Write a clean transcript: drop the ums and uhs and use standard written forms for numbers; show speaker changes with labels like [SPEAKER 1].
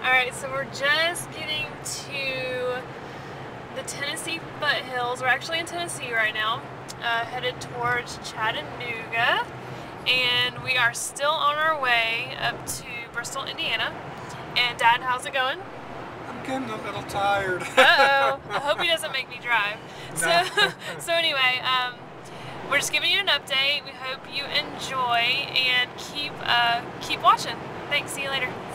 [SPEAKER 1] Alright, so we're just getting to the Tennessee foothills. We're actually in Tennessee right now, headed towards Chattanooga, and we are still on our way up to Bristol, Indiana. And Dad, how's it going?
[SPEAKER 2] I'm getting a little tired.
[SPEAKER 1] Uh-oh. I hope he doesn't make me drive.
[SPEAKER 2] No.
[SPEAKER 1] So anyway, we're just giving you an update. We hope you enjoy and keep watching. Thanks. See you later.